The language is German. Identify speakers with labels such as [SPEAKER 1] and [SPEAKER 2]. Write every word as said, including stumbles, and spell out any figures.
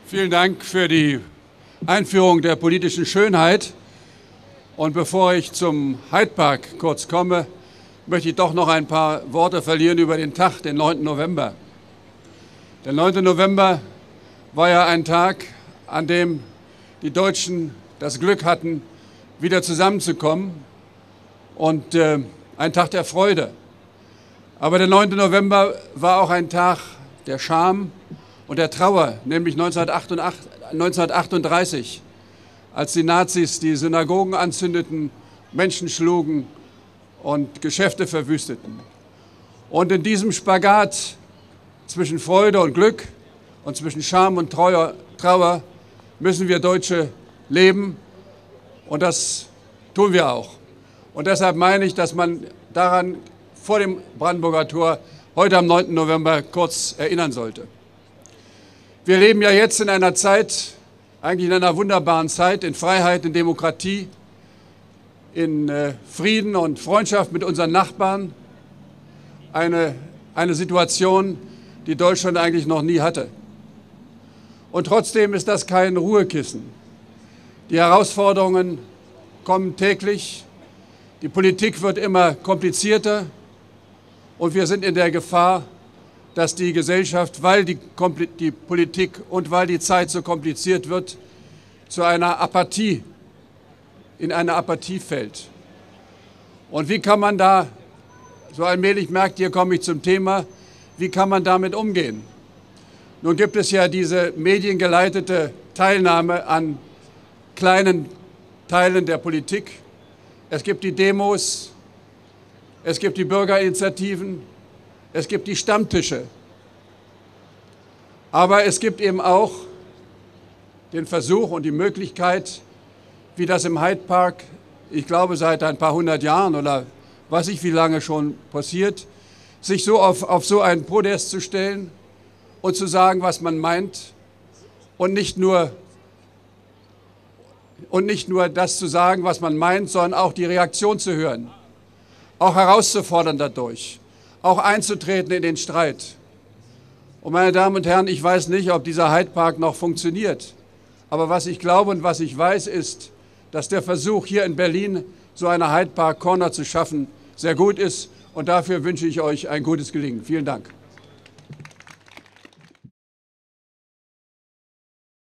[SPEAKER 1] Vielen Dank für die Einführung der politischen Schönheit. Und bevor ich zum Hyde Park kurz komme, möchte ich doch noch ein paar Worte verlieren über den Tag, den neunten November. Der neunte November war ja ein Tag, an dem die Deutschen das Glück hatten, wieder zusammenzukommen und äh, ein Tag der Freude. Aber der neunte November war auch ein Tag der Scham und der Trauer, nämlich neunzehnhundertachtunddreißig, als die Nazis die Synagogen anzündeten, Menschen schlugen und Geschäfte verwüsteten. Und in diesem Spagat zwischen Freude und Glück und zwischen Scham und Trauer, Trauer müssen wir Deutsche leben, und das tun wir auch. Und deshalb meine ich, dass man daran vor dem Brandenburger Tor heute am neunten November kurz erinnern sollte. Wir leben ja jetzt in einer Zeit, eigentlich in einer wunderbaren Zeit, in Freiheit, in Demokratie, in äh, Frieden und Freundschaft mit unseren Nachbarn. Eine, eine Situation, die Deutschland eigentlich noch nie hatte. Und trotzdem ist das kein Ruhekissen. Die Herausforderungen kommen täglich, die Politik wird immer komplizierter und wir sind in der Gefahr, dass die Gesellschaft, weil die, die Politik und weil die Zeit so kompliziert wird, zu einer Apathie, in eine Apathie fällt. Und wie kann man da, so allmählich merkt ihr, komme ich zum Thema, wie kann man damit umgehen? Nun gibt es ja diese mediengeleitete Teilnahme an kleinen Teilen der Politik. Es gibt die Demos, es gibt die Bürgerinitiativen, es gibt die Stammtische. Aber es gibt eben auch den Versuch und die Möglichkeit, wie das im Hyde Park, ich glaube seit ein paar hundert Jahren oder weiß ich wie lange schon passiert, sich so auf, auf so einen Podest zu stellen und zu sagen, was man meint und nicht nur und nicht nur das zu sagen, was man meint, sondern auch die Reaktion zu hören, auch herauszufordern dadurch, auch einzutreten in den Streit. Und meine Damen und Herren, ich weiß nicht, ob dieser Hyde Park noch funktioniert, aber was ich glaube und was ich weiß, ist, dass der Versuch, hier in Berlin so eine Hyde Park Corner zu schaffen, sehr gut ist, und dafür wünsche ich euch ein gutes Gelingen. Vielen Dank.